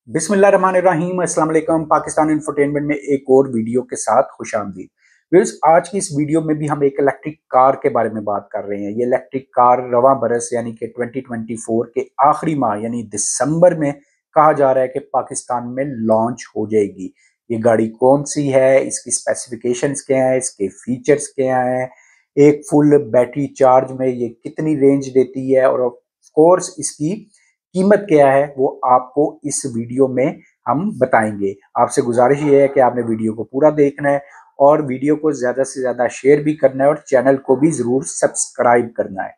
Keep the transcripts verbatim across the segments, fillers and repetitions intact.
बिस्मिल्लाहिर्रहमानिर्रहीम। अस्सलाम वालेकुम। पाकिस्तान इंफोटेनमेंट में एक और वीडियो के साथ खुश आमदीद। व्यूअर्स, आज की इस वीडियो में भी हम एक इलेक्ट्रिक कार के बारे में बात कर रहे हैं। ये इलेक्ट्रिक कार रवां बरस यानी कि दो हज़ार चौबीस के आखिरी माह यानी दिसंबर में कहा जा रहा है कि पाकिस्तान में लॉन्च हो जाएगी। ये गाड़ी कौन सी है, इसकी स्पेसिफिकेशंस क्या हैं, इसके फीचर्स क्या हैं, एक फुल बैटरी चार्ज में ये कितनी रेंज देती है और ऑफ कोर्स इसकी कीमत क्या है, वो आपको इस वीडियो में हम बताएंगे। आपसे गुजारिश ये है कि आपने वीडियो को पूरा देखना है और वीडियो को ज़्यादा से ज़्यादा शेयर भी करना है और चैनल को भी ज़रूर सब्सक्राइब करना है।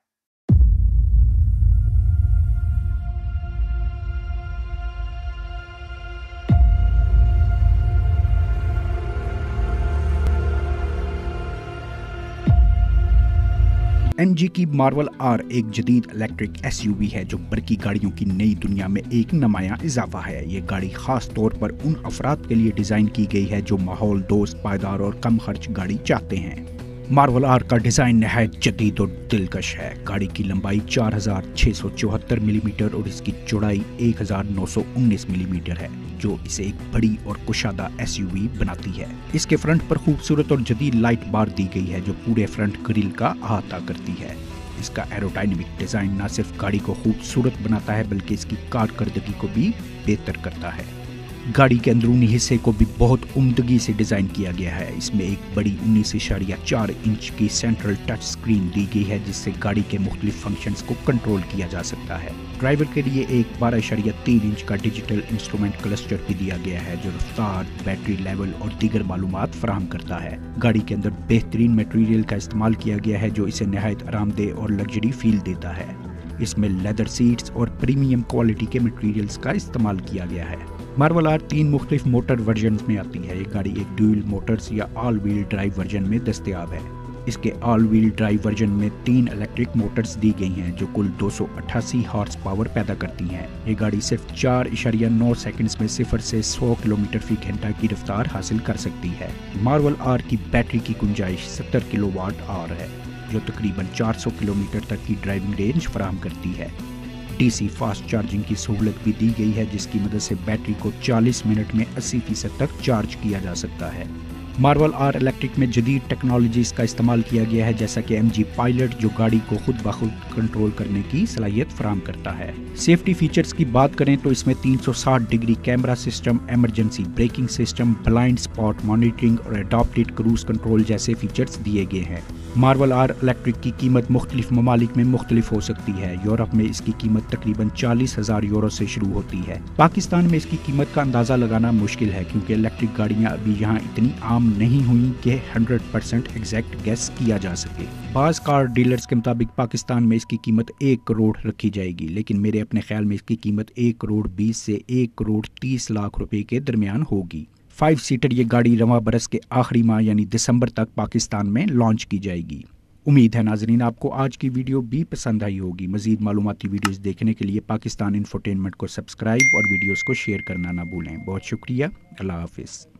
एम जी की मार्वल आर एक जदीद इलेक्ट्रिक एस यू वी है जो बरकी गाड़ियों की नई दुनिया में एक नमाया इजाफा है। ये गाड़ी खास तौर पर उन अफराद के लिए डिज़ाइन की गई है जो माहौल दोस्त, पायदार और कम खर्च गाड़ी चाहते हैं। मार्वल आर का डिज़ाइन नहायत जदीद और दिलकश है। गाड़ी की लंबाई चार हज़ार छह सौ चौहत्तर मिलीमीटर और इसकी चौड़ाई एक हज़ार नौ सौ उन्नीस मिलीमीटर है, जो इसे एक बड़ी और कुशादा एस यू वी बनाती है। इसके फ्रंट पर खूबसूरत और जदीद लाइट बार दी गई है जो पूरे फ्रंट ग्रिल का अहाता करती है। इसका एरोडायनेमिक डिज़ाइन न सिर्फ गाड़ी को खूबसूरत बनाता है बल्कि इसकी कारकर्दगी को भी बेहतर करता है। गाड़ी के अंदरूनी हिस्से को भी बहुत उम्दगी से डिज़ाइन किया गया है। इसमें एक बड़ी उन्नीस इशारिया चार इंच की सेंट्रल टच स्क्रीन दी गई है जिससे गाड़ी के मुख्तलिफ फंक्शंस को कंट्रोल किया जा सकता है। ड्राइवर के लिए एक बारह इशारिया तीन इंच का डिजिटल इंस्ट्रूमेंट क्लस्टर भी दिया गया है जो रफ्तार, बैटरी लेवल और दीगर मालूमात फराहम करता है। गाड़ी के अंदर बेहतरीन मटेरियल का इस्तेमाल किया गया है जो इसे नहायत आरामदेह और लग्जरी फील देता है। इसमें लेदर सीट्स और प्रीमियम क्वालिटी के मटेरियल्स का इस्तेमाल किया गया है। मार्वल आर तीन मुख्तलिफ मोटर वर्जन में आती है। ये गाड़ी एक ड्यूल मोटर्स या ऑल व्हील ड्राइव वर्जन में दस्तयाब है। इसके ऑल व्हील ड्राइव वर्जन में तीन इलेक्ट्रिक मोटर्स दी गई हैं जो कुल दो सौ अट्ठासी हॉर्स पावर पैदा करती हैं। ये गाड़ी सिर्फ चार इशारिया नौ सेकंड्स में सिफर से सौ किलोमीटर फी घंटा की रफ्तार हासिल कर सकती है। मार्वल आर की बैटरी की गुंजाइश सत्तर किलोवाट आवर है जो तकरीबन चार सौ किलोमीटर तक की ड्राइविंग रेंज फराहम करती है। डीसी फास्ट चार्जिंग की सहूलत भी दी गई है जिसकी मदद से बैटरी को चालीस मिनट में अस्सी फीसद तक चार्ज किया जा सकता है। मार्वल आर इलेक्ट्रिक में जदीद टेक्नोलॉजीज का इस्तेमाल किया गया है जैसा कि एम जी पायलट जो गाड़ी को खुद ब खुद कंट्रोल करने की सलाहियत फराहम करता है। सेफ्टी फीचर्स की बात करें तो इसमें तीन सौ साठ degree camera system, emergency braking system, blind spot monitoring और अडॉप्टेड क्रूज कंट्रोल जैसे फीचर्स दिए गए हैं। मार्वल आर इलेक्ट्रिक की कीमत मुख्तलिफ ममालिक में मुख्तलिफ हो सकती है। यूरोप में इसकी कीमत तकरीबन चालीस हजार यूरो से शुरू होती है। पाकिस्तान में इसकी कीमत का अंदाज़ा लगाना मुश्किल है क्योंकि इलेक्ट्रिक गाड़ियां अभी यहाँ इतनी आम नहीं हुई कि हंड्रेड परसेंट एग्जैक्ट गैस किया जा सके। बाज़ कार डीलर्स के मुताबिक पाकिस्तान में इसकी कीमत एक करोड़ रखी जाएगी, लेकिन मेरे अपने ख्याल में इसकी कीमत एक करोड़ बीस से एक करोड़ तीस लाख रुपए के दरमियान होगी। फाइव सीटर ये गाड़ी रवां बरस के आखिरी माह यानी दिसंबर तक पाकिस्तान में लॉन्च की जाएगी। उम्मीद है नाजरीन आपको आज की वीडियो भी पसंद आई होगी। मजीद मालूमाती वीडियोस देखने के लिए पाकिस्तान इंफोटेनमेंट को सब्सक्राइब और वीडियोस को शेयर करना ना भूलें। बहुत शुक्रिया। अल्लाह हाफिज़।